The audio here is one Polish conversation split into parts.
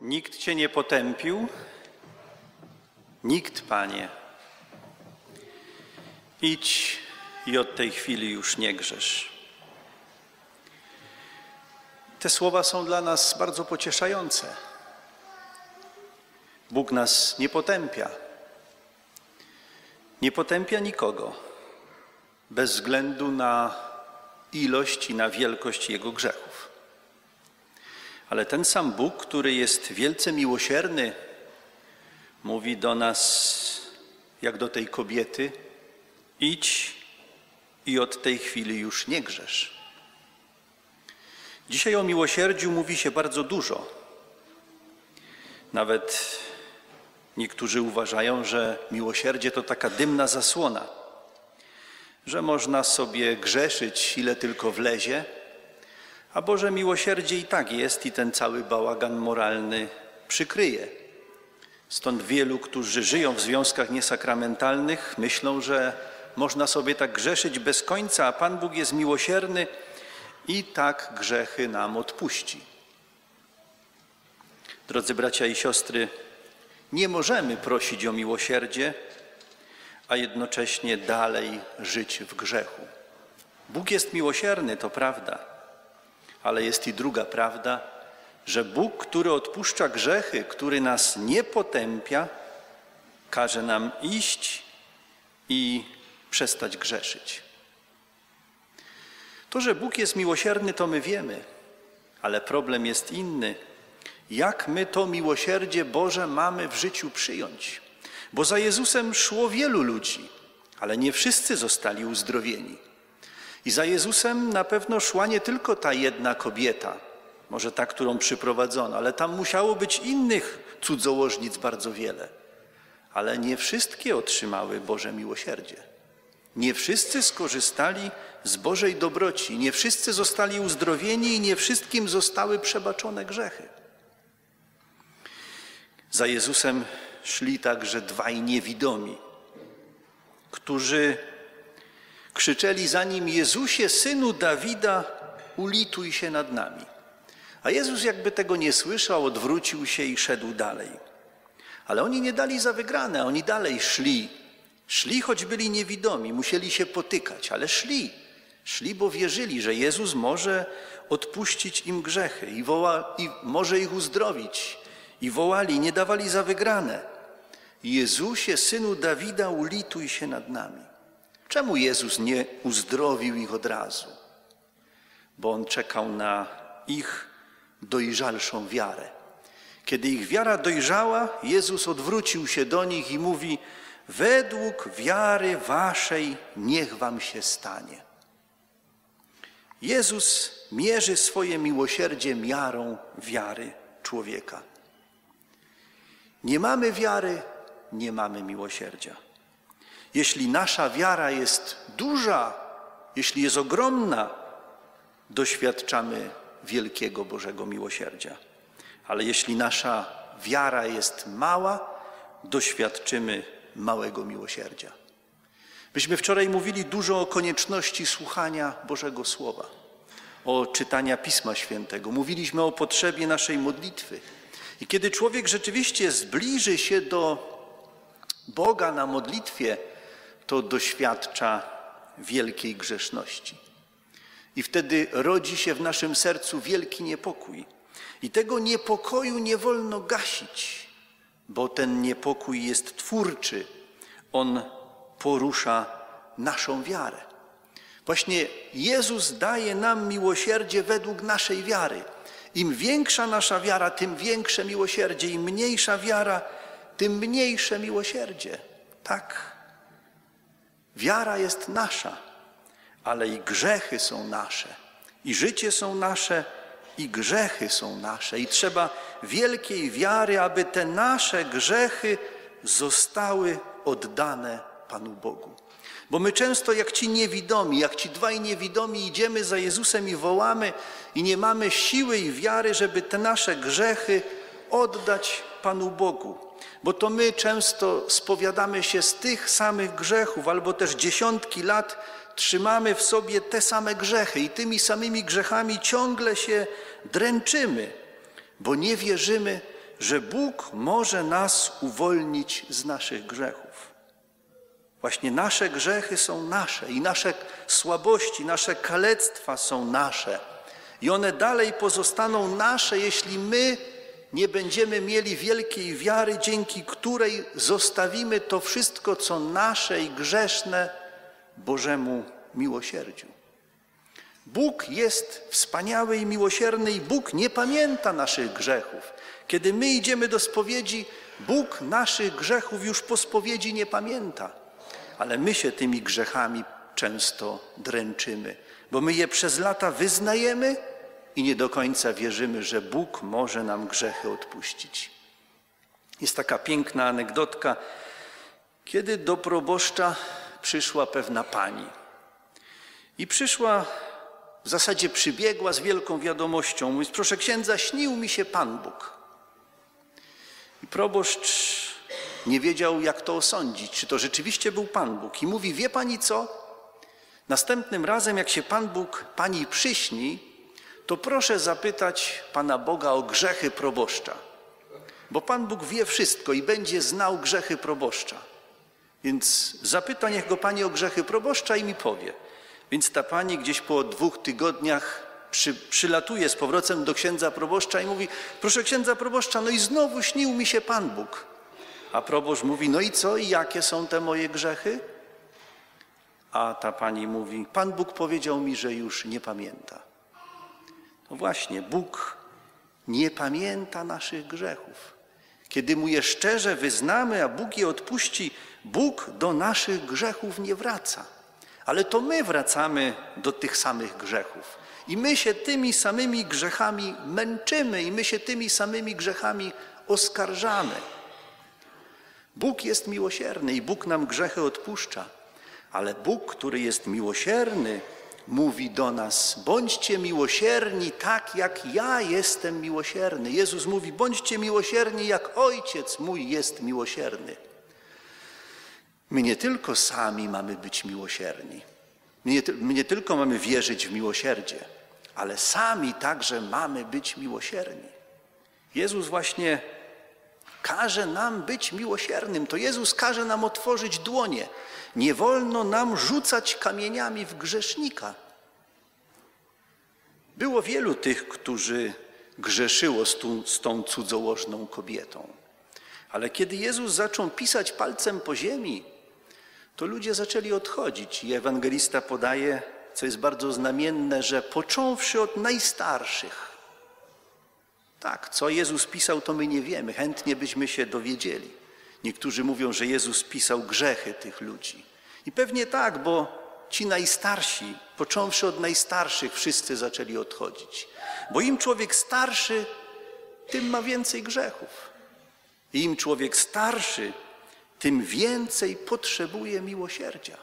Nikt Cię nie potępił? Nikt, Panie. Idź i od tej chwili już nie grzesz. Te słowa są dla nas bardzo pocieszające. Bóg nas nie potępia. Nie potępia nikogo, bez względu na ilość i na wielkość jego grzechów. Ale ten sam Bóg, który jest wielce miłosierny, mówi do nas, jak do tej kobiety: idź i od tej chwili już nie grzesz. Dzisiaj o miłosierdziu mówi się bardzo dużo. Nawet niektórzy uważają, że miłosierdzie to taka dymna zasłona, że można sobie grzeszyć, ile tylko wlezie, albo że miłosierdzie i tak jest i ten cały bałagan moralny przykryje. Stąd wielu, którzy żyją w związkach niesakramentalnych, myślą, że można sobie tak grzeszyć bez końca, a Pan Bóg jest miłosierny i tak grzechy nam odpuści. Drodzy bracia i siostry, nie możemy prosić o miłosierdzie, a jednocześnie dalej żyć w grzechu. Bóg jest miłosierny, to prawda, ale jest i druga prawda, że Bóg, który odpuszcza grzechy, który nas nie potępia, każe nam iść i przestać grzeszyć. To, że Bóg jest miłosierny, to my wiemy, ale problem jest inny. Jak my to miłosierdzie Boże mamy w życiu przyjąć? Bo za Jezusem szło wielu ludzi, ale nie wszyscy zostali uzdrowieni. I za Jezusem na pewno szła nie tylko ta jedna kobieta, może ta, którą przyprowadzono, ale tam musiało być innych cudzołożnic bardzo wiele. Ale nie wszystkie otrzymały Boże miłosierdzie. Nie wszyscy skorzystali z Bożej dobroci, nie wszyscy zostali uzdrowieni i nie wszystkim zostały przebaczone grzechy. Za Jezusem szli także dwaj niewidomi, którzy krzyczeli za nim: Jezusie, Synu Dawida, ulituj się nad nami. A Jezus jakby tego nie słyszał, odwrócił się i szedł dalej. Ale oni nie dali za wygrane, oni dalej szli. Szli, choć byli niewidomi, musieli się potykać, ale szli. Szli, bo wierzyli, że Jezus może odpuścić im grzechy i może ich uzdrowić. I wołali, nie dawali za wygrane: Jezusie, Synu Dawida, ulituj się nad nami. Czemu Jezus nie uzdrowił ich od razu? Bo On czekał na ich dojrzalszą wiarę. Kiedy ich wiara dojrzała, Jezus odwrócił się do nich i mówi: według wiary waszej niech wam się stanie. Jezus mierzy swoje miłosierdzie miarą wiary człowieka. Nie mamy wiary, nie mamy miłosierdzia. Jeśli nasza wiara jest duża, jeśli jest ogromna, doświadczamy wielkiego Bożego miłosierdzia. Ale jeśli nasza wiara jest mała, doświadczymy małego miłosierdzia. Myśmy wczoraj mówili dużo o konieczności słuchania Bożego Słowa, o czytania Pisma Świętego. Mówiliśmy o potrzebie naszej modlitwy. I kiedy człowiek rzeczywiście zbliży się do Boga na modlitwie, to doświadcza wielkiej grzeszności. I wtedy rodzi się w naszym sercu wielki niepokój. I tego niepokoju nie wolno gasić, bo ten niepokój jest twórczy. On porusza naszą wiarę. Właśnie Jezus daje nam miłosierdzie według naszej wiary. Im większa nasza wiara, tym większe miłosierdzie. Im mniejsza wiara, tym mniejsze miłosierdzie. Tak, wiara jest nasza, ale i grzechy są nasze. I życie są nasze, i grzechy są nasze. I trzeba wielkiej wiary, aby te nasze grzechy zostały oddane Panu Bogu. Bo my często jak ci niewidomi, jak ci dwaj niewidomi idziemy za Jezusem i wołamy i nie mamy siły i wiary, żeby te nasze grzechy oddać Panu Bogu. Bo to my często spowiadamy się z tych samych grzechów, albo też dziesiątki lat trzymamy w sobie te same grzechy i tymi samymi grzechami ciągle się dręczymy, bo nie wierzymy, że Bóg może nas uwolnić z naszych grzechów. Właśnie nasze grzechy są nasze i nasze słabości, nasze kalectwa są nasze. I one dalej pozostaną nasze, jeśli my nie będziemy mieli wielkiej wiary, dzięki której zostawimy to wszystko, co nasze i grzeszne, Bożemu miłosierdziu. Bóg jest wspaniały i miłosierny i Bóg nie pamięta naszych grzechów. Kiedy my idziemy do spowiedzi, Bóg naszych grzechów już po spowiedzi nie pamięta. Ale my się tymi grzechami często dręczymy, bo my je przez lata wyznajemy i nie do końca wierzymy, że Bóg może nam grzechy odpuścić. Jest taka piękna anegdotka, kiedy do proboszcza przyszła pewna pani. I przyszła, w zasadzie przybiegła z wielką wiadomością. Mówi: proszę księdza, śnił mi się Pan Bóg. I proboszcz nie wiedział, jak to osądzić, czy to rzeczywiście był Pan Bóg. I mówi: wie pani co? Następnym razem, jak się Pan Bóg pani przyśni, to proszę zapytać Pana Boga o grzechy proboszcza. Bo Pan Bóg wie wszystko i będzie znał grzechy proboszcza. Więc zapyta niech go pani o grzechy proboszcza i mi powie. Więc ta pani gdzieś po 2 tygodniach przylatuje z powrotem do księdza proboszcza i mówi: proszę księdza proboszcza, no i znowu śnił mi się Pan Bóg. A proboszcz mówi: no i co? I jakie są te moje grzechy? A ta pani mówi: Pan Bóg powiedział mi, że już nie pamięta. No właśnie, Bóg nie pamięta naszych grzechów. Kiedy Mu je szczerze wyznamy, a Bóg je odpuści, Bóg do naszych grzechów nie wraca. Ale to my wracamy do tych samych grzechów. I my się tymi samymi grzechami męczymy i my się tymi samymi grzechami oskarżamy. Bóg jest miłosierny i Bóg nam grzechy odpuszcza. Ale Bóg, który jest miłosierny, mówi do nas: bądźcie miłosierni tak, jak ja jestem miłosierny. Jezus mówi: bądźcie miłosierni, jak Ojciec mój jest miłosierny. My nie tylko sami mamy być miłosierni, my nie tylko mamy wierzyć w miłosierdzie, ale sami także mamy być miłosierni. Jezus właśnie każe nam być miłosiernym. To Jezus każe nam otworzyć dłonie. Nie wolno nam rzucać kamieniami w grzesznika. Było wielu tych, którzy grzeszyło z tą cudzołożną kobietą. Ale kiedy Jezus zaczął pisać palcem po ziemi, to ludzie zaczęli odchodzić. I ewangelista podaje, co jest bardzo znamienne, że począwszy od najstarszych. Tak, co Jezus pisał, to my nie wiemy. Chętnie byśmy się dowiedzieli. Niektórzy mówią, że Jezus pisał grzechy tych ludzi. I pewnie tak, bo ci najstarsi, począwszy od najstarszych, wszyscy zaczęli odchodzić. Bo im człowiek starszy, tym ma więcej grzechów. I im człowiek starszy, tym więcej potrzebuje miłosierdzia.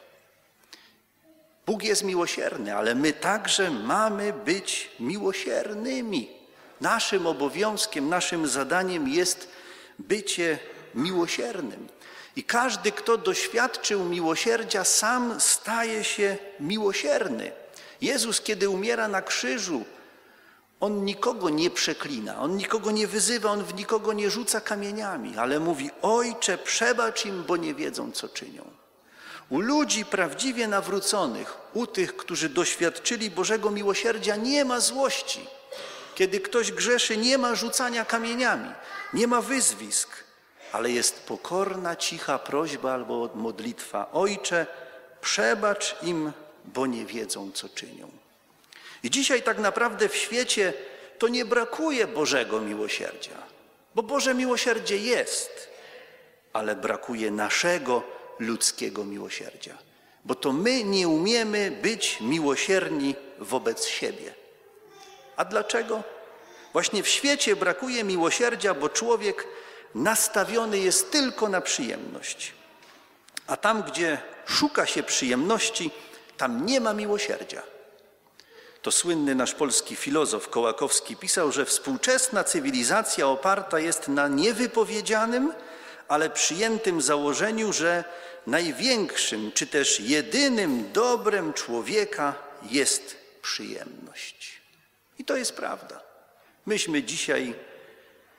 Bóg jest miłosierny, ale my także mamy być miłosiernymi. Naszym obowiązkiem, naszym zadaniem jest bycie miłosiernym. I każdy, kto doświadczył miłosierdzia, sam staje się miłosierny. Jezus, kiedy umiera na krzyżu, On nikogo nie przeklina, On nikogo nie wyzywa, On w nikogo nie rzuca kamieniami, ale mówi: Ojcze, przebacz im, bo nie wiedzą, co czynią. U ludzi prawdziwie nawróconych, u tych, którzy doświadczyli Bożego miłosierdzia, nie ma złości. Kiedy ktoś grzeszy, nie ma rzucania kamieniami, nie ma wyzwisk, ale jest pokorna, cicha prośba albo modlitwa: Ojcze, przebacz im, bo nie wiedzą, co czynią. I dzisiaj tak naprawdę w świecie to nie brakuje Bożego miłosierdzia, bo Boże miłosierdzie jest, ale brakuje naszego ludzkiego miłosierdzia, bo to my nie umiemy być miłosierni wobec siebie. A dlaczego? Właśnie w świecie brakuje miłosierdzia, bo człowiek nastawiony jest tylko na przyjemność. A tam, gdzie szuka się przyjemności, tam nie ma miłosierdzia. To słynny nasz polski filozof Kołakowski pisał, że współczesna cywilizacja oparta jest na niewypowiedzianym, ale przyjętym założeniu, że największym czy też jedynym dobrem człowieka jest przyjemność. I to jest prawda. Myśmy dzisiaj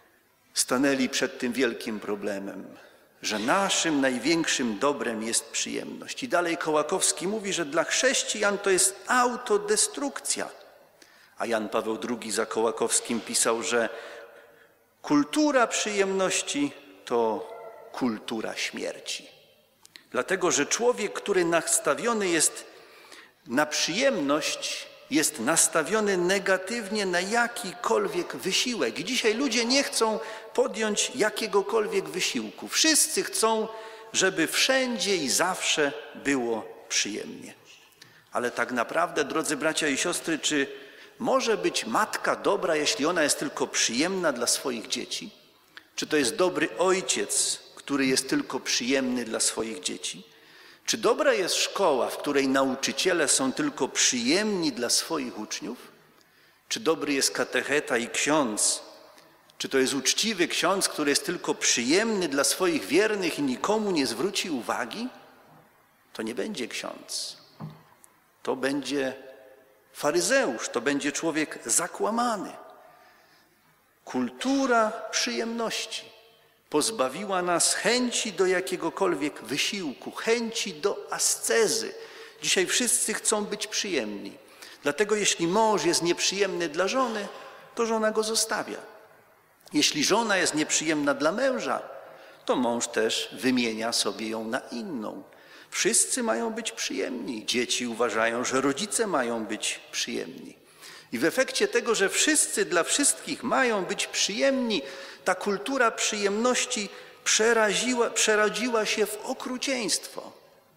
stanęli przed tym wielkim problemem, że naszym największym dobrem jest przyjemność. I dalej Kołakowski mówi, że dla chrześcijan to jest autodestrukcja. A Jan Paweł II za Kołakowskim pisał, że kultura przyjemności to kultura śmierci. Dlatego, że człowiek, który nastawiony jest na przyjemność, jest nastawiony negatywnie na jakikolwiek wysiłek. I dzisiaj ludzie nie chcą podjąć jakiegokolwiek wysiłku. Wszyscy chcą, żeby wszędzie i zawsze było przyjemnie. Ale tak naprawdę, drodzy bracia i siostry, czy może być matka dobra, jeśli ona jest tylko przyjemna dla swoich dzieci? Czy to jest dobry ojciec, który jest tylko przyjemny dla swoich dzieci? Czy dobra jest szkoła, w której nauczyciele są tylko przyjemni dla swoich uczniów? Czy dobry jest katecheta i ksiądz? Czy to jest uczciwy ksiądz, który jest tylko przyjemny dla swoich wiernych i nikomu nie zwróci uwagi? To nie będzie ksiądz. To będzie faryzeusz, to będzie człowiek zakłamany. Kultura przyjemności pozbawiła nas chęci do jakiegokolwiek wysiłku, chęci do ascezy. Dzisiaj wszyscy chcą być przyjemni. Dlatego jeśli mąż jest nieprzyjemny dla żony, to żona go zostawia. Jeśli żona jest nieprzyjemna dla męża, to mąż też wymienia sobie ją na inną. Wszyscy mają być przyjemni. Dzieci uważają, że rodzice mają być przyjemni. I w efekcie tego, że wszyscy dla wszystkich mają być przyjemni, ta kultura przyjemności przerodziła się w okrucieństwo.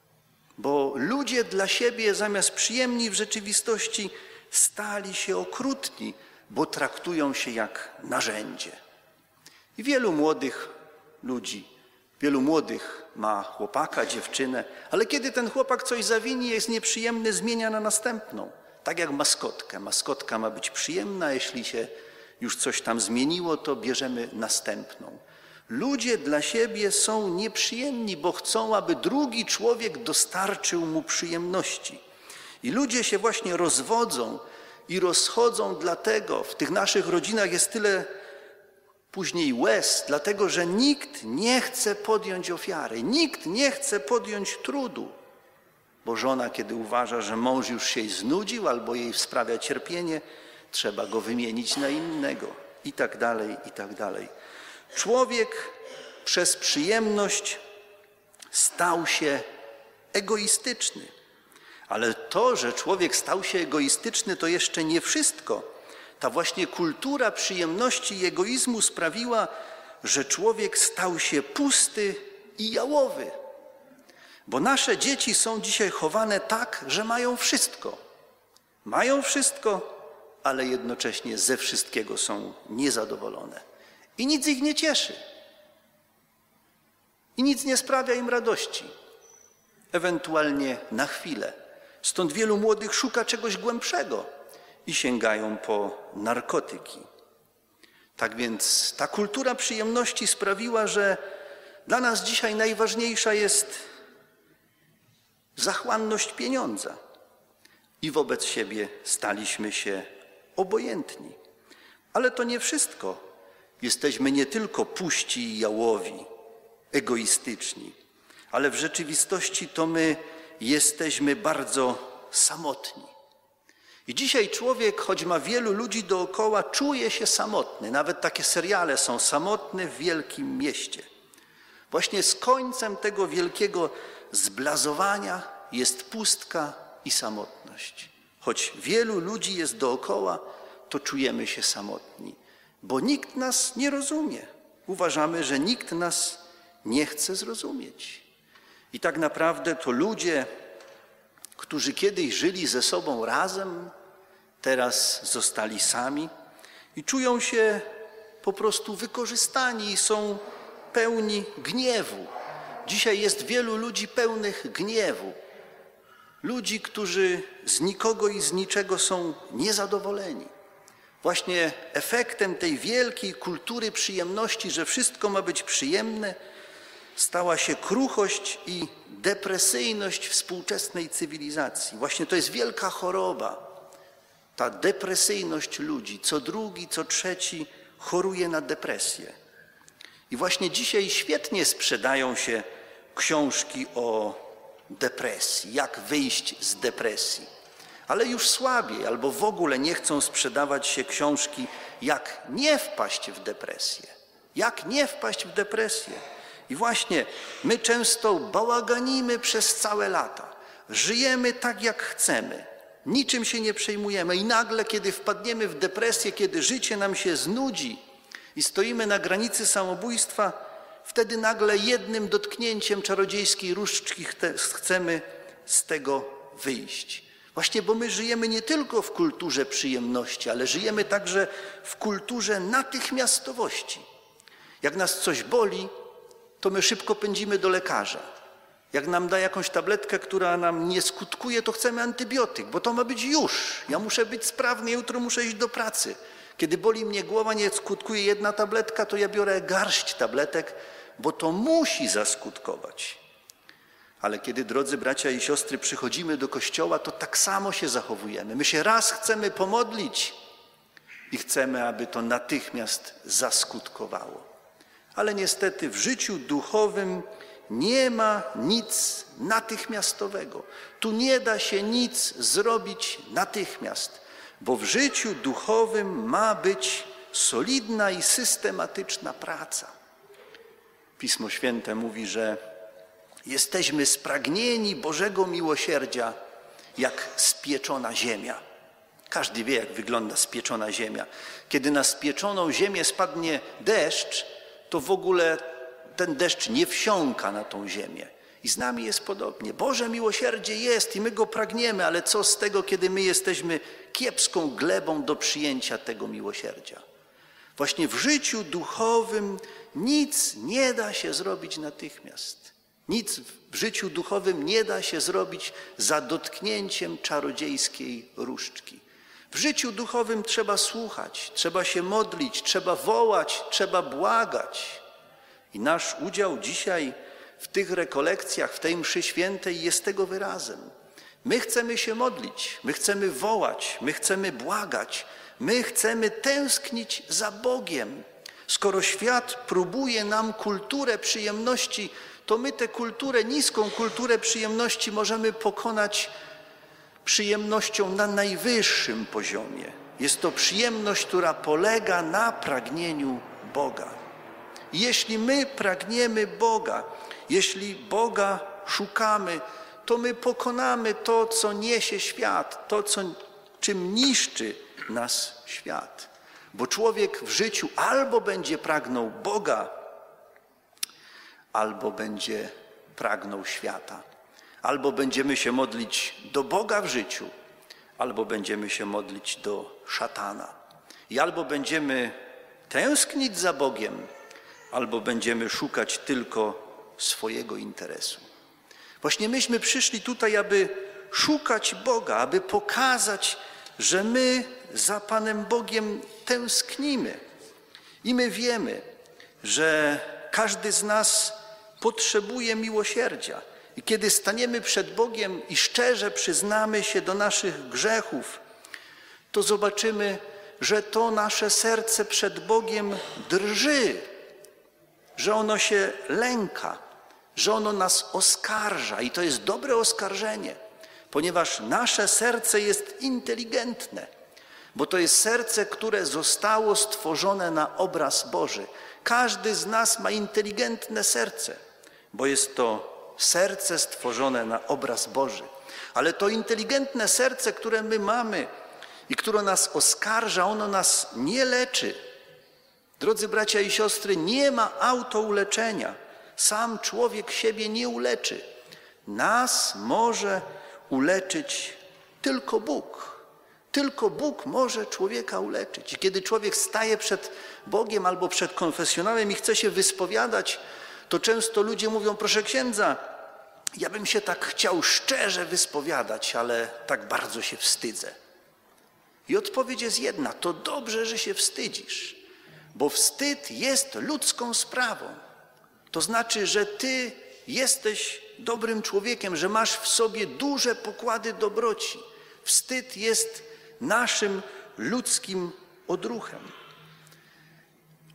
Bo ludzie dla siebie zamiast przyjemni w rzeczywistości stali się okrutni, bo traktują się jak narzędzie. I wielu młodych ludzi, wielu młodych ma chłopaka, dziewczynę, ale kiedy ten chłopak coś zawini, jest nieprzyjemny, zmienia na następną. Tak jak maskotkę. Maskotka ma być przyjemna, jeśli się już coś tam zmieniło, to bierzemy następną. Ludzie dla siebie są nieprzyjemni, bo chcą, aby drugi człowiek dostarczył mu przyjemności. I ludzie się właśnie rozwodzą i rozchodzą dlatego, w tych naszych rodzinach jest tyle później łez, dlatego że nikt nie chce podjąć ofiary, nikt nie chce podjąć trudu. Bo żona, kiedy uważa, że mąż już się znudził albo jej sprawia cierpienie, trzeba go wymienić na innego i tak dalej, i tak dalej. Człowiek przez przyjemność stał się egoistyczny. Ale to, że człowiek stał się egoistyczny, to jeszcze nie wszystko. Ta właśnie kultura przyjemności i egoizmu sprawiła, że człowiek stał się pusty i jałowy. Bo nasze dzieci są dzisiaj chowane tak, że mają wszystko. Mają wszystko, ale jednocześnie ze wszystkiego są niezadowolone. I nic ich nie cieszy. I nic nie sprawia im radości. Ewentualnie na chwilę. Stąd wielu młodych szuka czegoś głębszego i sięgają po narkotyki. Tak więc ta kultura przyjemności sprawiła, że dla nas dzisiaj najważniejsza jest zachłanność pieniądza. I wobec siebie staliśmy się obojętni. Ale to nie wszystko. Jesteśmy nie tylko puści i jałowi, egoistyczni, ale w rzeczywistości to my jesteśmy bardzo samotni. I dzisiaj człowiek, choć ma wielu ludzi dookoła, czuje się samotny. Nawet takie seriale są Samotny w wielkim mieście. Właśnie z końcem tego wielkiego zblazowania jest pustka i samotność. Choć wielu ludzi jest dookoła, to czujemy się samotni, bo nikt nas nie rozumie. Uważamy, że nikt nas nie chce zrozumieć. I tak naprawdę to ludzie, którzy kiedyś żyli ze sobą razem, teraz zostali sami i czują się po prostu wykorzystani i są pełni gniewu. Dzisiaj jest wielu ludzi pełnych gniewu. Ludzi, którzy z nikogo i z niczego są niezadowoleni. Właśnie efektem tej wielkiej kultury przyjemności, że wszystko ma być przyjemne, stała się kruchość i depresyjność współczesnej cywilizacji. Właśnie to jest wielka choroba. Ta depresyjność ludzi. Co drugi, co trzeci choruje na depresję. I właśnie dzisiaj świetnie sprzedają się książki o depresji, jak wyjść z depresji. Ale już słabiej albo w ogóle nie chcą sprzedawać się książki, jak nie wpaść w depresję. Jak nie wpaść w depresję. I właśnie my często bałaganimy przez całe lata. Żyjemy tak, jak chcemy. Niczym się nie przejmujemy i nagle, kiedy wpadniemy w depresję, kiedy życie nam się znudzi i stoimy na granicy samobójstwa, wtedy nagle jednym dotknięciem czarodziejskiej różdżki chcemy z tego wyjść. Właśnie, bo my żyjemy nie tylko w kulturze przyjemności, ale żyjemy także w kulturze natychmiastowości. Jak nas coś boli, to my szybko pędzimy do lekarza. Jak nam da jakąś tabletkę, która nam nie skutkuje, to chcemy antybiotyk, bo to ma być już. Ja muszę być sprawny, jutro muszę iść do pracy. Kiedy boli mnie głowa, nie skutkuje jedna tabletka, to ja biorę garść tabletek, bo to musi zaskutkować. Ale kiedy, drodzy bracia i siostry, przychodzimy do kościoła, to tak samo się zachowujemy. My się raz chcemy pomodlić i chcemy, aby to natychmiast zaskutkowało. Ale niestety w życiu duchowym nie ma nic natychmiastowego. Tu nie da się nic zrobić natychmiast, bo w życiu duchowym ma być solidna i systematyczna praca. Pismo Święte mówi, że jesteśmy spragnieni Bożego miłosierdzia jak spieczona ziemia. Każdy wie, jak wygląda spieczona ziemia. Kiedy na spieczoną ziemię spadnie deszcz, to w ogóle ten deszcz nie wsiąka na tą ziemię. I z nami jest podobnie. Boże miłosierdzie jest i my go pragniemy, ale co z tego, kiedy my jesteśmy kiepską glebą do przyjęcia tego miłosierdzia? Właśnie w życiu duchowym nic nie da się zrobić natychmiast. Nic w życiu duchowym nie da się zrobić za dotknięciem czarodziejskiej różdżki. W życiu duchowym trzeba słuchać, trzeba się modlić, trzeba wołać, trzeba błagać. I nasz udział dzisiaj w tych rekolekcjach, w tej mszy świętej jest tego wyrazem. My chcemy się modlić, my chcemy wołać, my chcemy błagać, my chcemy tęsknić za Bogiem. Skoro świat próbuje nam kulturę przyjemności, to my tę kulturę, niską kulturę przyjemności możemy pokonać przyjemnością na najwyższym poziomie. Jest to przyjemność, która polega na pragnieniu Boga. Jeśli my pragniemy Boga, jeśli Boga szukamy, to my pokonamy to, co niesie świat, to, czym niszczy nas świat. Bo człowiek w życiu albo będzie pragnął Boga, albo będzie pragnął świata. Albo będziemy się modlić do Boga w życiu, albo będziemy się modlić do szatana. I albo będziemy tęsknić za Bogiem, albo będziemy szukać tylko swojego interesu. Właśnie myśmy przyszli tutaj, aby szukać Boga, aby pokazać, że my za Panem Bogiem tęsknimy. I my wiemy, że każdy z nas potrzebuje miłosierdzia. I kiedy staniemy przed Bogiem i szczerze przyznamy się do naszych grzechów, to zobaczymy, że to nasze serce przed Bogiem drży, że ono się lęka, że ono nas oskarża. I to jest dobre oskarżenie, ponieważ nasze serce jest inteligentne, bo to jest serce, które zostało stworzone na obraz Boży. Każdy z nas ma inteligentne serce, bo jest to serce stworzone na obraz Boży. Ale to inteligentne serce, które my mamy i które nas oskarża, ono nas nie leczy. Drodzy bracia i siostry, nie ma autouleczenia. Sam człowiek siebie nie uleczy. Nas może uleczyć tylko Bóg. Tylko Bóg może człowieka uleczyć. I kiedy człowiek staje przed Bogiem albo przed konfesjonałem i chce się wyspowiadać, to często ludzie mówią: proszę księdza, ja bym się tak chciał szczerze wyspowiadać, ale tak bardzo się wstydzę. I odpowiedź jest jedna: to dobrze, że się wstydzisz, bo wstyd jest ludzką sprawą. To znaczy, że ty jesteś dobrym człowiekiem, że masz w sobie duże pokłady dobroci. Wstyd jest naszym ludzkim odruchem.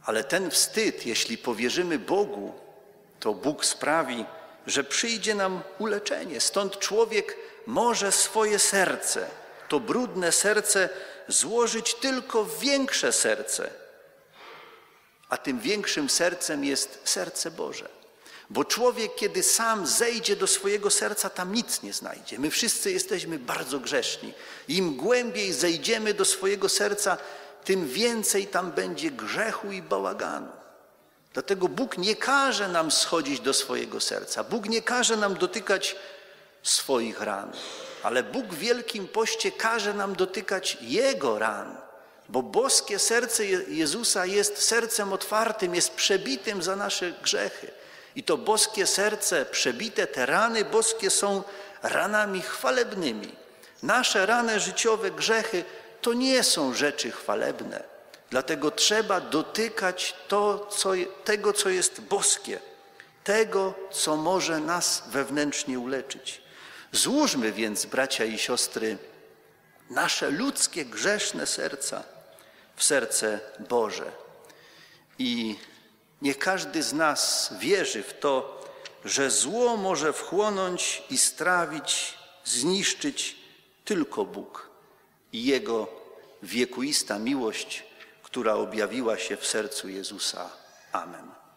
Ale ten wstyd, jeśli powierzymy Bogu, to Bóg sprawi, że przyjdzie nam uleczenie. Stąd człowiek może swoje serce, to brudne serce, złożyć tylko w większe serce. A tym większym sercem jest serce Boże. Bo człowiek, kiedy sam zejdzie do swojego serca, tam nic nie znajdzie. My wszyscy jesteśmy bardzo grzeszni. Im głębiej zejdziemy do swojego serca, tym więcej tam będzie grzechu i bałaganu. Dlatego Bóg nie każe nam schodzić do swojego serca. Bóg nie każe nam dotykać swoich ran. Ale Bóg w Wielkim Poście każe nam dotykać Jego ran. Bo boskie serce Jezusa jest sercem otwartym, jest przebitym za nasze grzechy. I to boskie serce przebite, te rany boskie są ranami chwalebnymi. Nasze rany życiowe, grzechy to nie są rzeczy chwalebne. Dlatego trzeba dotykać tego, co jest boskie, tego, co może nas wewnętrznie uleczyć. Złóżmy więc, bracia i siostry, nasze ludzkie, grzeszne serca w serce Boże. I niech każdy z nas wierzy w to, że zło może wchłonąć i strawić, zniszczyć tylko Bóg i Jego wiekuista miłość, która objawiła się w sercu Jezusa. Amen.